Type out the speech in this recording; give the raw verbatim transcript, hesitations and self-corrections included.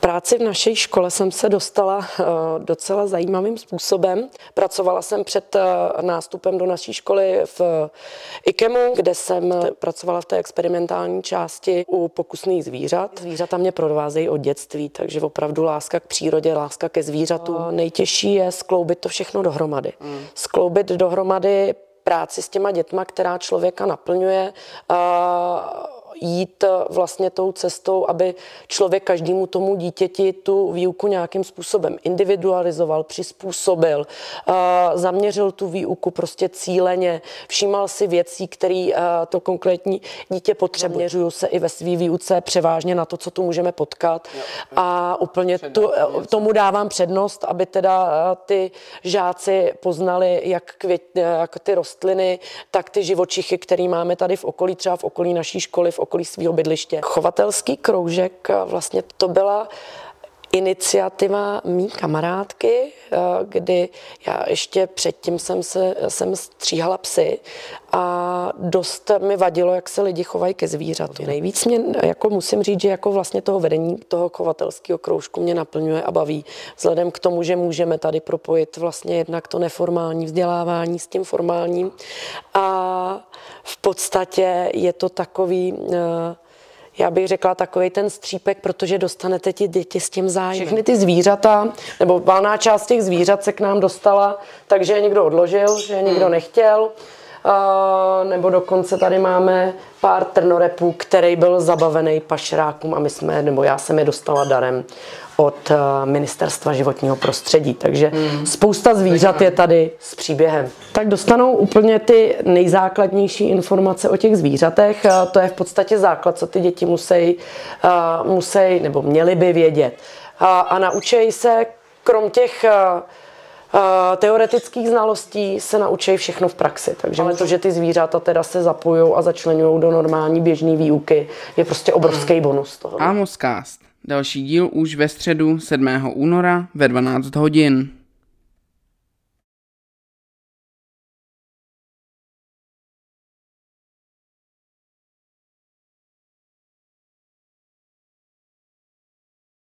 práci v naší škole jsem se dostala docela zajímavým způsobem. Pracovala jsem před nástupem do naší školy v IKEMu, kde jsem pracovala v té experimentální části u pokusných zvířat. Zvířata mě provázejí od dětství, takže opravdu láska k přírodě, láska ke zvířatům. Nejtěžší je skloubit to všechno dohromady. Mm. Skloubit dohromady práci s těma dětma, která člověka naplňuje, a jít vlastně tou cestou, aby člověk každému tomu dítěti tu výuku nějakým způsobem individualizoval, přizpůsobil, zaměřil tu výuku prostě cíleně, všímal si věcí, které to konkrétní dítě potřebuje. Zaměřuju se i ve své výuce převážně na to, co tu můžeme potkat, a úplně tu, tomu dávám přednost, aby teda ty žáci poznali jak, květ, jak ty rostliny, tak ty živočichy, které máme tady v okolí, třeba v okolí naší školy, v okolí svého bydliště. Chovatelský kroužek, vlastně to byla iniciativa mý kamarádky, kdy já ještě předtím jsem, se, jsem stříhala psy a dost mi vadilo, jak se lidi chovají ke zvířatům. Nejvíc mě, jako musím říct, že jako vlastně toho vedení toho chovatelského kroužku mě naplňuje a baví. Vzhledem k tomu, že můžeme tady propojit vlastně jednak to neformální vzdělávání s tím formálním a v podstatě je to takový, já bych řekla takový ten střípek, protože dostanete ti děti s tím zájmem. Všechny ty zvířata, nebo valná část těch zvířat se k nám dostala, takže je někdo odložil, že je někdo nechtěl. Uh, nebo dokonce tady máme pár trnorepů, který byl zabavený pašerákům a my jsme, nebo já jsem je dostala darem od uh, Ministerstva životního prostředí. Takže mm. spousta zvířat je tady s příběhem. Tak dostanou úplně ty nejzákladnější informace o těch zvířatech. Uh, to je v podstatě základ, co ty děti musí, uh, musí nebo měly by vědět. Uh, a naučí se krom těch uh, teoretických znalostí se naučí všechno v praxi. Takže ale to, že ty zvířata teda se zapojují a začlenují do normální běžné výuky, je prostě obrovský bonus toho. Amoscast. Další díl už ve středu sedmého února ve dvanáct hodin.